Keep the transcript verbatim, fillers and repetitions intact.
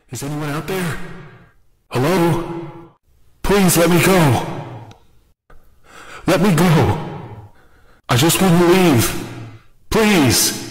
Is anyone out there? Hello? Please let me go. Let me go. I just want to leave. Please.